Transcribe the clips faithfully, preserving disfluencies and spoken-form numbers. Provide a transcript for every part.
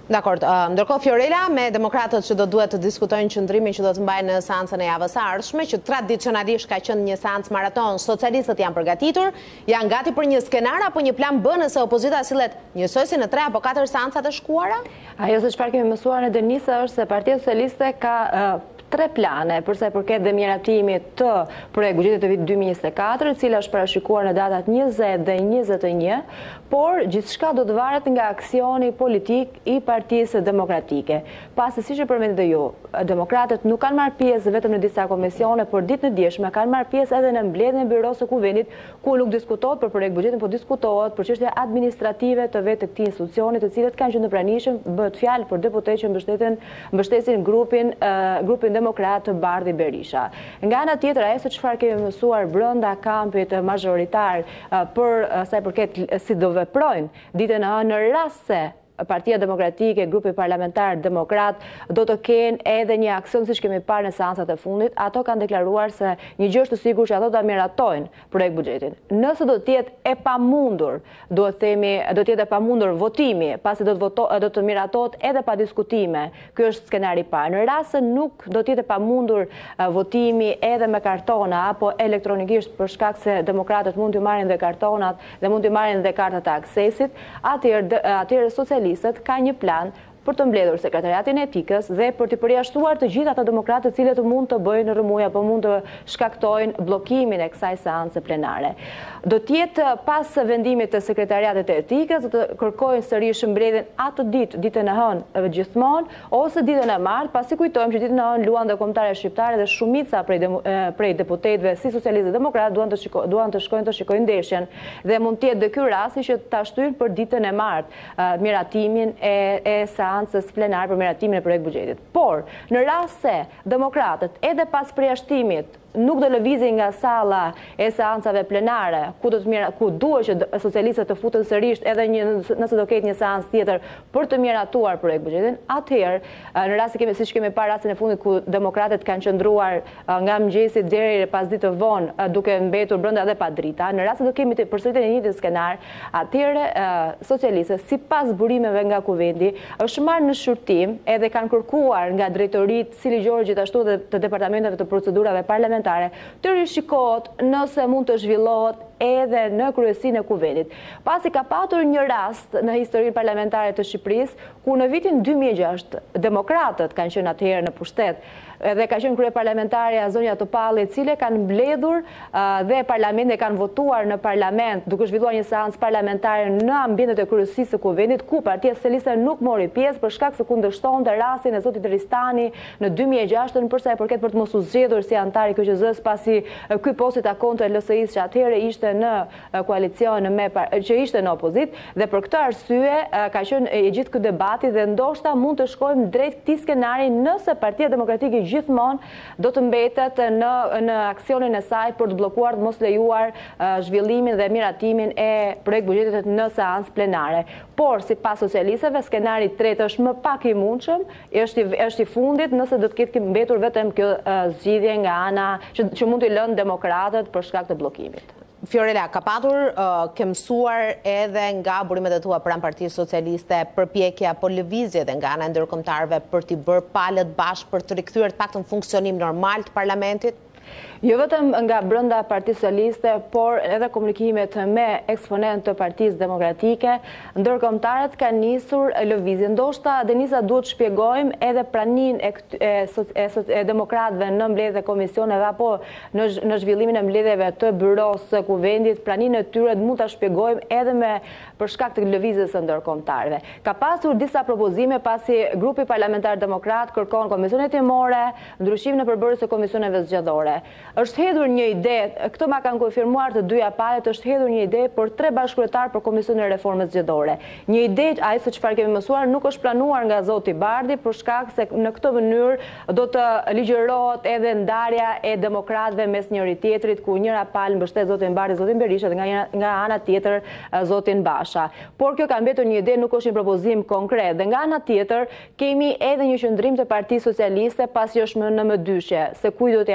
Dakor, ndërkohë Fiorella me demokratët që do duhet të diskutojnë qëndrimin që do të mbajnë në seancën e javës së ardhshme, që tradicionalisht ka qenë një seancë maraton, socialistët janë përgatitur, janë gati për një skenar apo një plan B nëse opozita sillet njësoj si në tre apo katër seanca të shkuara? Ajo se çfarë kemi mësuar në Denisa është se Partia Socialiste ka uh, tre plane përsa i përket dhe miratimit të projekt buxhetit të vitit dy mijë e njëzet e katër, e cila është parashikuar në datat njëzet dhe njëzet e një, por gjithçka do të varet nga aksioni politik i Partisë Demokratike. Pasi siç e përmendët ju, demokratët nuk kanë marrë pjesë vetëm në disa komisione, por ditën e dieshme kanë marrë pjesë edhe në mbledhjen e byros së kuvendit, ku nuk diskutohet për projekt buxhetin, por diskutohet për çështje administrative të vetë të këtij institucioni, të cilët kanë qenë të pranishëm, bëhet fjalë për deputetë që mbështeten mbështesin grupin uh, grupin demokrat të Bardhi Berisha. Nga ana tjetër, ajo se çfarë kemi mësuar brenda kampit majoritar uh, për uh, sa i përket si do veprojnë ditën e hënë në rast se Partia Demokratike, grupi parlamentar demokrat, do të kenë edhe një aksion siç kemi parë në seancat e fundit. Ato kanë deklaruar se një gjë është e sigurt që ato do ta miratojnë projekt buxhetin. Nëse do të jetë e pamundur, duhet të themi, do të jetë e pamundur votimi, pasi do të voto, do të miratohet edhe pa diskutime. Ky është skenari i parë. Në rast se nuk do të jetë e pamundur uh, votimi edhe me kartona apo elektronikisht për shkak se demokratët mund të marrin dhe kartonat dhe mund të marrin dhe kartat e aksesit, atëherë atëherë socialistët ka një plan për të mbledhur sekretariatin e etikës dhe për të përjashtuar të gjithë ata demokratë të cilët mund të bëjnë rrëmuj apo mund të shkaktojnë bllokimin e kësaj seance plenare. Do të jetë pas vendimit të sekretariatit të etikës, do të kërkojnë sërish mbledhjen atë ditë, ditën e hënë gjithmonë, ose ditën e martë, pasi kujtojmë që ditën e hënë luan dhe kombëtarët shqiptare dhe shumica prej, de, prej deputetëve si socialistë dhe demokratë duan të, shiko, duan të shkojnë të shikojnë ndeshjen dhe mund të jetë dhe ky rasti që ta shtyjnë për ditën e martë, uh, miratimin e, e seancës plenar për miratimin e projekt buxhetit. Por, në rast se demokratët edhe pas përjashtimit nuk do lëvizin nga salla e seancave plenare, ku do të mira, ku duhet që socialistët të futen sërish edhe një, nëse do ketë një seancë tjetër për të miratuar projekt buxhetin, atëherë në rast se kemi siç kemi parë rastin e fundit ku demokratët kanë qëndruar nga mëngjesi deri pas ditë vonë duke mbetur brenda edhe pa drita, në rast se do kemi të përsëritjen e njëjtit skenar, atëherë socialistët sipas burimeve nga kuvendi është marrë në shqyrtim edhe kanë kërkuar nga drejtoritë si ligjore gjithashtu dhe të departamenteve të procedurave parlamentare të rishikohet nëse mund të zhvillohet edhe në kryesinë e kuvendit. Pasi ka patur një rast në historinë parlamentare të Shqipërisë, ku në vitin dy mijë e gjashtë demokratët kanë qenë atëherë në pushtet dhe ka qenë kryeparlamentare Zonja Topalli, e cile kanë mbledhur uh, dhe parlamentin e kanë votuar në parlament duke zhvilluar një seancë parlamentare në ambientet e kryesisë së kuvendit, ku Partia Socialiste nuk mori pjesë për shkak se kundërshtonte rastin e zotit Ristani në dy mijë e gjashtë për sa i përket për të mos u zgjedhur si antar i K Q Z-s, pasi uh, ky post i takonte L S I-s që atëherë ishte në koalicion me që ishte në opozit, dhe për këtë arsye ka qenë e gjithë ky debati dhe ndoshta mund të shkojmë drejt këtij skenari nëse Partia Demokratike gjithmonë do të mbetet në në aksionin e saj për të bllokuar, të mos lejuar uh, zhvillimin dhe miratimin e projekt buxhetit në seancë plenare. Por sipas socialistëve skenari i tretë është më pak i mundshëm, është i, është i fundit nëse do të ketë mbetur vetëm kjo uh, zgjidhje nga ana që, që mund të lënë demokratët për shkak të bllokimit. Fiorella, ka patur uh, ke mësuar edhe nga burimet e tua pranë Partisë Socialiste përpjekje apo lëvizje dhe nga ana e ndërkombëtarëve për t'i bërë palët bashkë për të rikthyer të paktën funksionim normal të parlamentit? Jo vetëm nga brenda Partisë Socialiste, por edhe komunikimet me eksponent të Partisë Demokratike, ndërkombëtarët kanë nisur lëvizje. Ndoshta Denisa duhet të shpjegojmë edhe praninë e, e, e, e demokratëve në mbledhje komisioneve apo në, në zhvillimin e mbledhjeve të byros së kuvendit, praninë e tyre mund ta shpjegojmë edhe me për shkak të lëvizjes së ndërkombëtarëve. Ka pasur disa propozime pasi grupi parlamentar demokrat kërkon komisione timore, ndryshim në përbërjes së komisioneve zgjedhore. Është hedhur një ide, këto ma kanë konfirmuar të dyja palët, është hedhur një ide për tre bashkëkryetar për Komisionin e Reformës Zgjedhore. Një ide, ai se çfarë kemi mësuar, nuk është planuar nga zoti Bardhi për shkak se në këtë mënyrë do të ligjërohet edhe ndarja e demokratëve mes njëri tjetrit, ku njëra palë mbështet zotin Bardhi, zotin Berisha dhe nga, nga ana tjetër zotin Basha. Por kjo ka mbetur një ide, nuk është një propozim konkret. Dhe nga ana tjetër kemi edhe një qëndrim të Partisë Socialiste pasi është më në mëdyshje se kujt do t'ia jap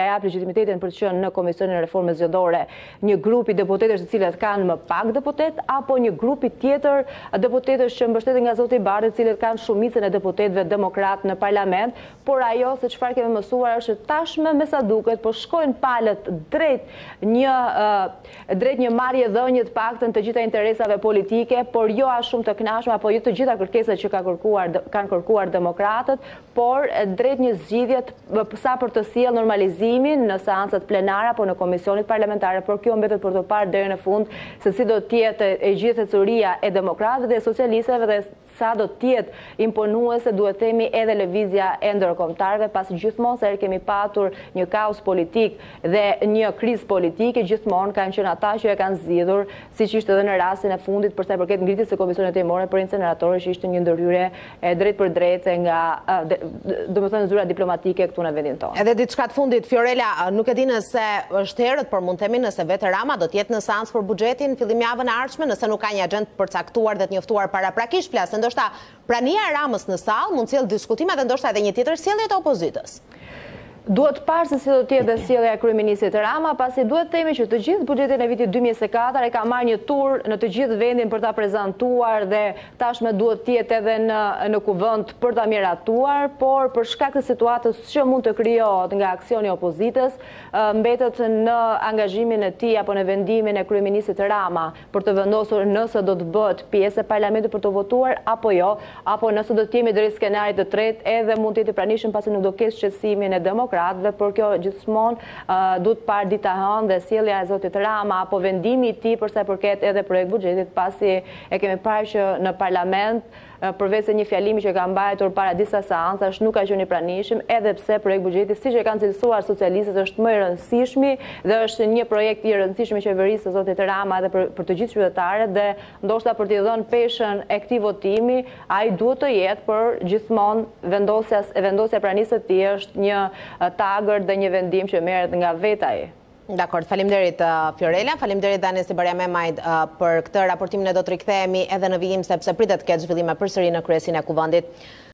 legitimitetin për të qenë në Komisionin e Reformës Zgjedhore një grup i deputetësh të cilët kanë më pak deputet, apo një grup i tjetër deputetësh që mbështeten nga zoti Bardhi, të cilët kanë shumicën e deputetëve demokrat në parlament, por ajo se çfarë kemi mësuar është që tashmë me sa duket po shkojnë palët drejt një uh, drejt një marrje dhënie të paktën të gjitha interesave politike, por jo as shumë të kënaqshme apo jo të gjitha kërkesat që ka kërkuar kanë kërkuar demokratët, por drejt një zgjidhje sa për të sjellë normalizimin në seancat plenare apo në komisionit parlamentare, por kjo mbetet për të parë deri në fund se si do të jetë e gjithë thecuria e demokratëve dhe socialistëve dhe sa do të jetë imponuese, duhet themi, edhe lëvizja e ndërkombëtarëve, pasi gjithmonë sa herë kemi patur një kaos politik dhe një krizë politike, gjithmonë kanë qenë ata që e kanë zgjidhur, siç ishte edhe në rastin e fundit për sa i përket ngritjes së komisionit hetimore për inceneratorë, që ishte një ndërhyrje e drejt për drejtë nga domethënë zyra diplomatike këtu në vendin tonë. Edhe diçka të fundit, Fiorella, nuk e di nëse është herët, por mund të themi nëse vetë Rama do të jetë në seancë për buxhetin fillim javën e ardhshme, nëse nuk ka një agent përcaktuar dhe të njoftuar paraprakisht, flas ndoshta prania e Ramës në sallë mund të sjellë diskutime dhe ndoshta edhe një tjetër sjellje të opozitës. Duhet parë se si do të jetë dhe sjellja e kryeministit Rama, pasi duhet themi që të gjithë buxhetin e vitit dy mijë e njëzet e katër e ka marrë një tur në të gjithë vendin për ta prezantuar dhe tashmë duhet të jetë edhe në në kuvend për ta miratuar, por për shkak të situatës që mund të krijohet nga aksioni i opozitës, mbetet në angazhimin e tij apo në vendimin e kryeministit Rama për të vendosur nëse do të bëhet pjesë e parlamentit për të votuar apo jo, apo nëse do të jemi drejt skenarit të tretë, edhe mund të jetë i pranishëm pasi nuk do kesh shqetësimin e demokratëve, por kjo gjithmonë uh, duhet parë dita hënë dhe sjellja e zotit Rama apo vendimi i tij për sa i përket edhe projekt buxhetit, pasi e kemi parë që në parlament uh, përveç se një fjalimi që ka mbajtur para disa seancash nuk ka qenë i pranishëm, edhe pse projekt buxheti siç e kanë cilësuar socialistët është më i rëndësishëm dhe është një projekt i rëndësishëm i qeverisë së zotit Rama edhe për, për të gjithë qytetarët, dhe ndoshta për t'i dhënë peshën e këtij votimi, ai duhet të jetë për gjithmonë vendosja vendosja e pranisë së tij është një tagër dhe një vendim që merret nga vetë ai. Dakor, faleminderit uh, Fiorella, faleminderit Danes Ibaria Memajt uh, për këtë raportimin, e do të rikthehemi edhe në vijim sepse pritet të ketë zhvillime përsëri në kryesin e kuvendit.